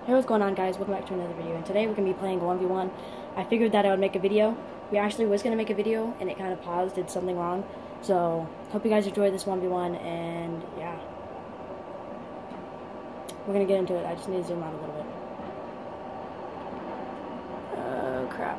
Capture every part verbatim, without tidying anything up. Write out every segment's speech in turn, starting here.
Hey, what's going on, guys? Welcome back to another video, and today we're going to be playing one v one. I figured that I would make a video. We actually was going to make a video, and it kind of paused, did something wrong. So, hope you guys enjoyed this one v one, and yeah. We're going to get into it. I just need to zoom out a little bit. Oh, crap.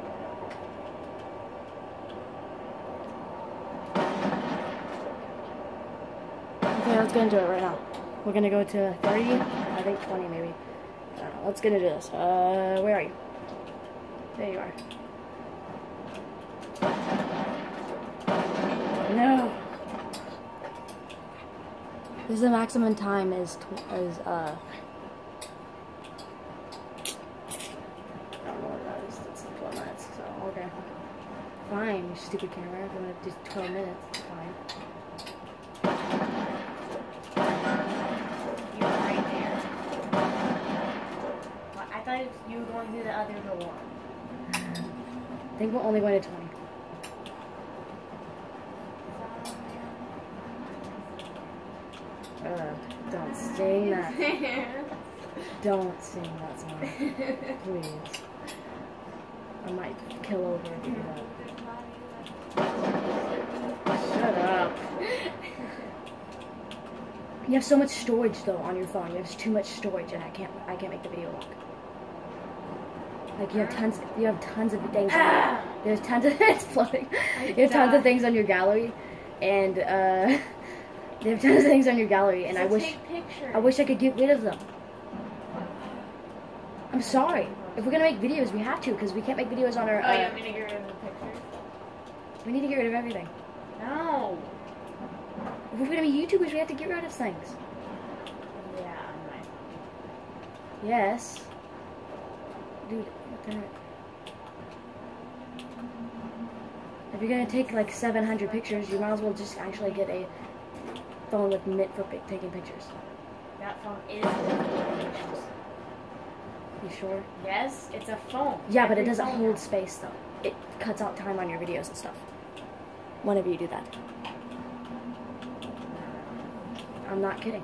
Okay, let's get into it right now. We're going to go to thirty, I think twenty maybe. I don't know. Let's get into this. Uh, where are you? There you are. No. This is the maximum time is is uh. I don't know what that is. It's like twelve minutes. So okay. Fine, you stupid camera. If you want to do twelve minutes, it's fine. You were going through the other door. I think we're only going to twenty. Uh, don't sing that. Don't sing that song. Please. I might kill over if you do that. Shut up. You have so much storage though on your phone. You have too much storage, and I can't. I can't make the video long. Like you have tons, you have tons of things. On your, there's tons of it's floating. You have tons of things on your gallery, and uh, you have tons of things on your gallery, and so I wish, I wish I could get rid of them. I'm sorry. If we're gonna make videos, we have to, because we can't make videos on our. Oh, uh, you want me to get rid of the pictures? We need to get rid of everything. No. If we're gonna be YouTubers, we have to get rid of things. Yeah, I might. Yes. Dude, what the heck? If you're gonna take like seven hundred pictures, you might as well just actually get a phone with mitt for pic taking pictures. That phone is pictures. You sure? Yes, it's a phone. Yeah, but Every it doesn't phone hold has. space though. It cuts out time on your videos and stuff. Whenever you do that. I'm not kidding.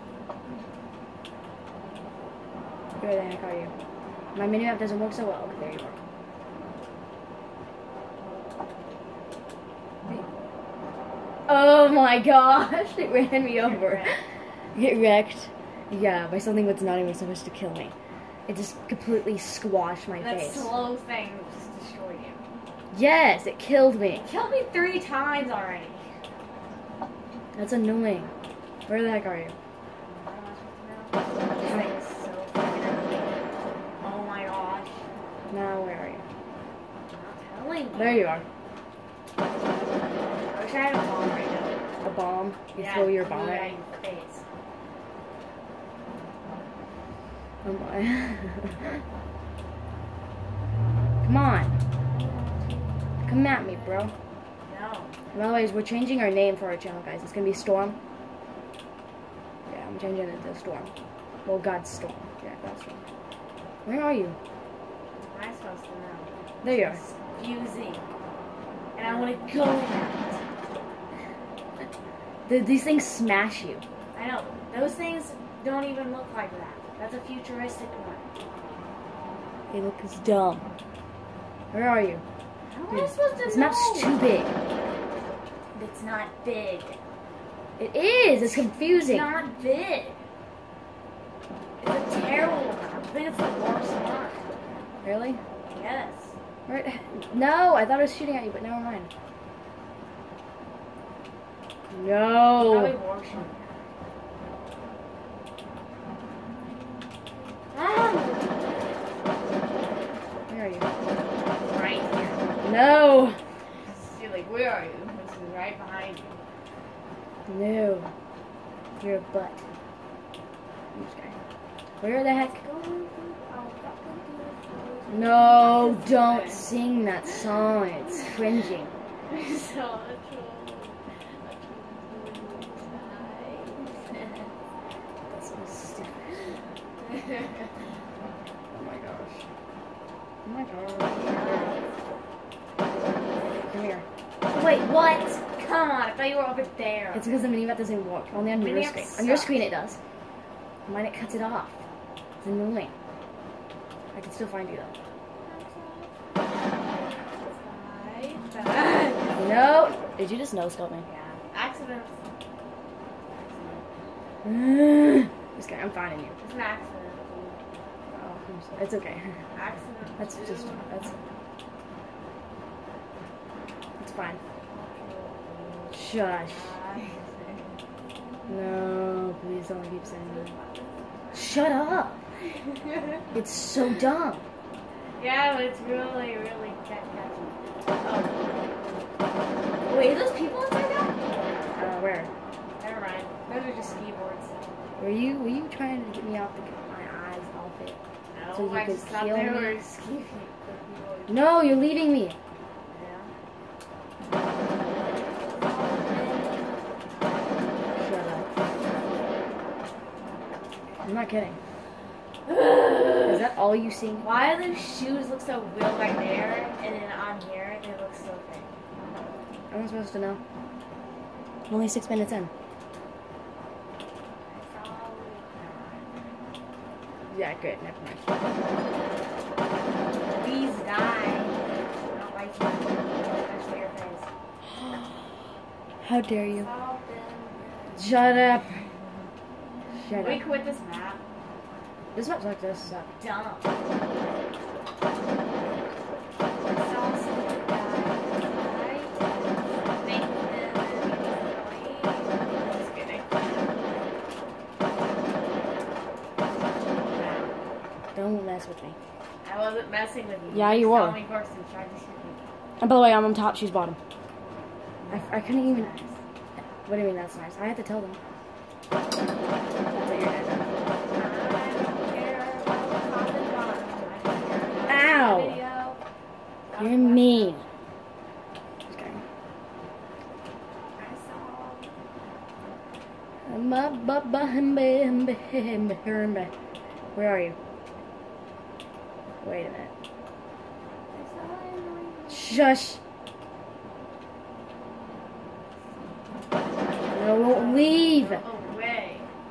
Where the heck are you? My mini map doesn't work so well. Okay, there you are. Hey. Oh my gosh! It ran me over. Get wrecked. Yeah, by something that's not even supposed to kill me. It just completely squashed my that face. That slow thing just destroyed you. Yes, it killed me. It killed me three times already. That's annoying. Where the heck are you? This thing is so fucking annoying. Oh my gosh. Now, where are you? I'm not telling you. There you are. I wish I had a bomb right now. A bomb? You yeah, throw your bomb right at in your face. Oh my. Come on. Come at me, bro. No. By the way, we're changing our name for our channel, guys. It's gonna be Storm. Yeah, I'm changing it to Storm. Well, God's Storm. Yeah, God's Storm. Where are you? How am I supposed to know? There you are. It's confusing. And I want to go in it. The, these things smash you. I know. Those things don't even look like that. That's a futuristic one. They look as dumb. Where are you? How am Dude, I supposed to this know? map's too big. It's not big. It is. It's confusing. It's not big. It's a terrible one. I think it's the worst one. Really? Yes. Right? No, I thought I was shooting at you, but never mind. No. Probably worse one. Where are you? Right here. No. You're like, where are you? This is right behind you. No. You're a butt. Okay. Where the heck? No, don't sing that song. It's cringing. So That's so stupid. Oh my gosh. Oh my gosh. Come here. Wait, what? Come on, I thought you were over there. It's because the minimap doesn't work. Only on your Minimap screen. On your sucks. screen it does. Mine it cuts it off. It's annoying. I can still find you though. No! Did you just no scope me? Yeah. Accidents. This guy, I'm finding you. It's an accident. Oh, I'm so, it's okay. Accident. That's just, that's, it's fine. Shush. No, please don't keep saying that. Shut up! It's so dumb. Yeah, but it's really, really catchy. Oh. Wait, are those people inside that? Uh, where? Never mind. Those are just skateboards. Were you, were you trying to get me off the, my eyes off it? No, So you I could just thought kill they me? were ski people. No, you're leaving me. Yeah. Shut up. I'm not kidding. Is that all you see? Why do those shoes look so real right there, and then on here they look so fake? I'm supposed to know. Only six minutes in. Yeah, good. Never mind. Please die. I don't like you. Especially your face. How dare you? Stop it. Shut up. Shut We up. quit this map. This map's like this. Suck. Dumb. Don't mess with me. I wasn't messing with you. Yeah, you saw were. me first and tried to shoot me. And by the way, I'm on top, she's bottom. I, I couldn't even... What do you mean that's nice? I had to tell them. That's what you're dead. Ow! You're mean. Just kidding. Where are you? Wait a minute. Shush. No, I won't leave. Away.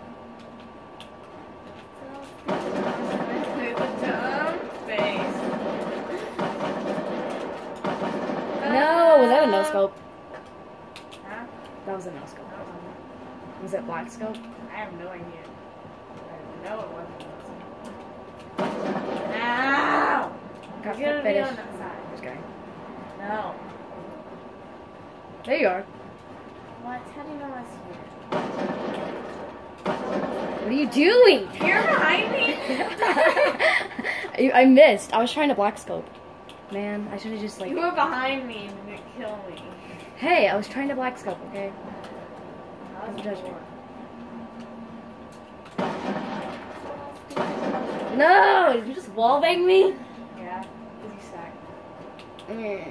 No, was that a no scope? Huh? That was a no scope. Was it black scope? I have no idea. I know it wasn't. Ow! Got You're to gonna be finish. on that side. Just kidding. No. There you are. What? How do you know I was What are you doing? here? You're behind me? I, I missed. I was trying to black scope. Man, I should have just like. You were behind me and you kill me. Hey, I was trying to black scope. Okay. That was Judge me. boring. No! Did you just wallbang me? Yeah, because you suck. Mm.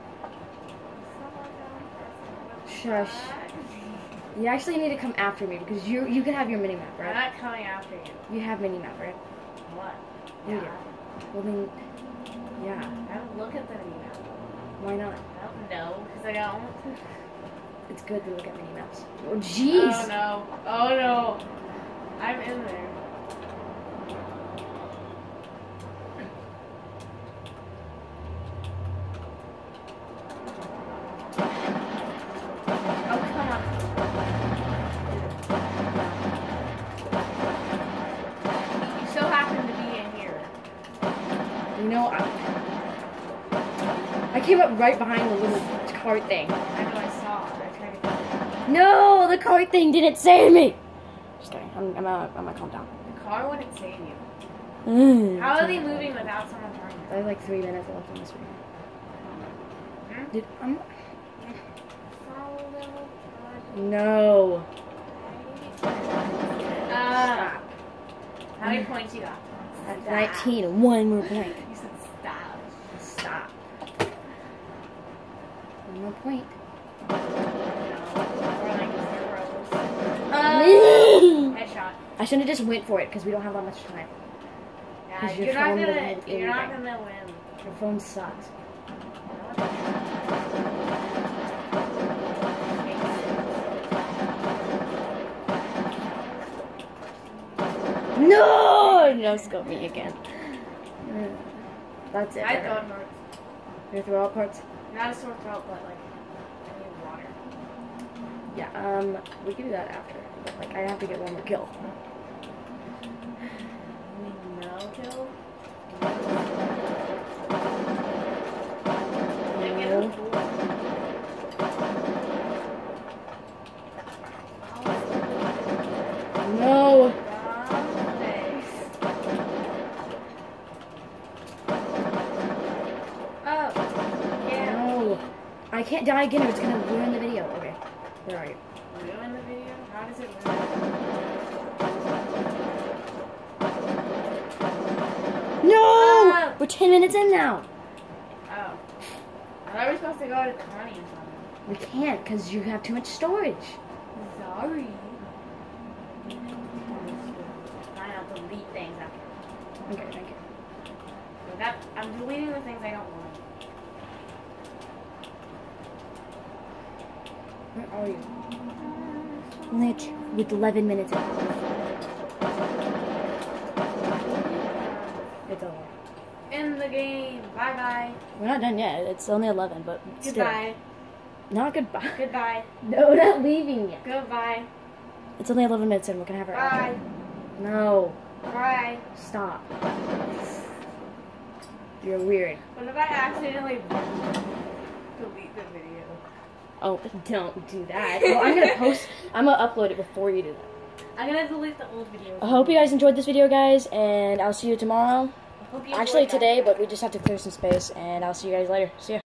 Shush. You actually need to come after me because you you can have your mini map, I'm right? not coming after you. You have mini map, right? What? You Yeah. do. Well then, yeah. I don't look at the mini map. Why not? I don't know, because I don't. It's good to look at mini maps. Oh jeez. Oh no. Oh no. I'm in there. Oh, come on. You so happen to be in here. You know, I, I came up right behind the little cart thing. I know I saw it. I tried to kill it. No, the cart thing didn't save me. Just kidding. I'm I'm gonna, I'm gonna calm down. The car wouldn't save you. Mm, How are they moving without someone turning? I have like three minutes left on this video. Hmm? Did I'm Uh, no. Stop. How many points you got? At nineteen. One more point. You said stop. Stop. One more point. No. Or like zeros. Uh, Headshot. I shouldn't have just went for it because we don't have that much time. Yeah, 'Cause your you're not phone gonna. doesn't do You're not anything. gonna win. Your phone sucks. No! No scope me again. Mm. That's it. My right? throat hurts. Your throat hurts? Not a sore throat, but like I need water. Yeah, um, we can do that after. But, like, I have to get one more kill. You mean no kill? No. No. Oh, yeah. No. I can't die again or it's gonna ruin the video. Okay. Where are you? Ruin the video? How does it ruin it? No! Ah. We're ten minutes in now. Oh. I thought we were supposed to go to twenty or something. We can't because you have too much storage. Sorry. I have to delete things after. Okay, thank you. So that, I'm deleting the things I don't want. Where are you? Only at, with eleven minutes in. It's over. In the game. Bye bye. We're not done yet. It's only eleven, but still. Goodbye. Not goodbye. Goodbye. No, we're not leaving yet. Goodbye. It's only eleven minutes in. We're gonna have our Bye. outro. No. Bye. Stop. You're weird. What if I accidentally delete the video? Oh, don't do that. Well, I'm gonna post. I'm gonna upload it before you do that. I'm gonna delete the old video. I hope you guys enjoyed this video, guys, and I'll see you tomorrow. I hope you Actually, enjoyed that. today, but we just have to clear some space, and I'll see you guys later. See ya.